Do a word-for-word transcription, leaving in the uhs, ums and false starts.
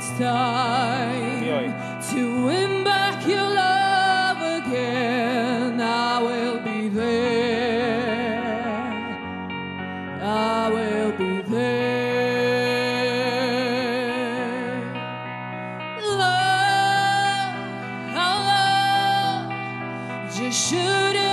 it's time to win back your love again, I will be there. I will be there. Love, our love just shouldn't